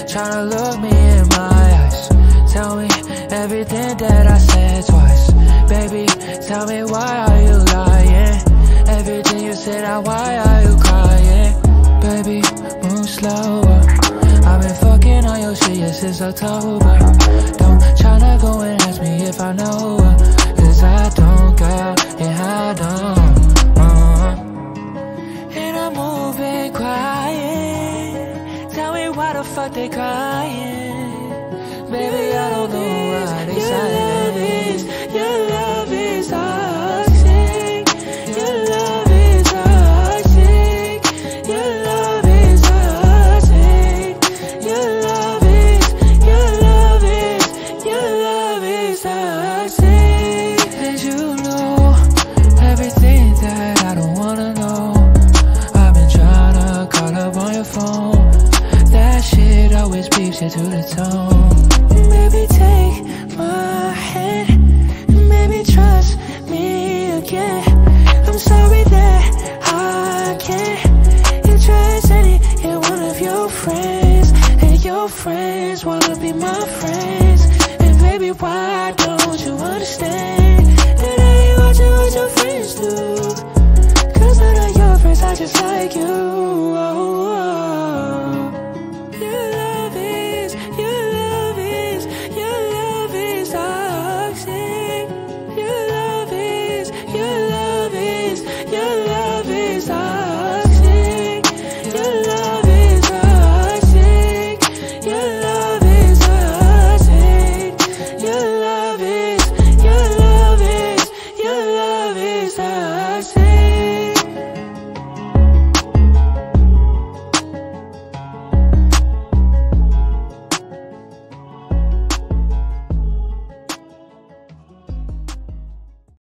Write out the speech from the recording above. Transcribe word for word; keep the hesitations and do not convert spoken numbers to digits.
tryna look me in my eyes. Tell me everything that I said twice. Baby, tell me why are you lying? Everything you said, now why are you crying? Baby, move slower. I've been fucking on your shit yeah, since October. Don't tryna go and ask me if I know her, cause I don't, girl, yeah I don't. uh-huh. And I'm moving quiet. Tell me why the fuck they crying? Baby, I don't know why they silent. Your love is toxic. Your love is toxic. Your love is toxic. Your love is, your love is, your love is toxic. And you know everything that I don't wanna know. I've been tryna call up on your phone. That shit always beeps you to the tone. Baby, take my hand, maybe trust me again. I'm sorry that I can't trust any, yeah, one of your friends. And your friends wanna be my friends. And baby, why don't you understand that I ain't watching what your friends do? Cause none of your friends are just like you. oh, oh.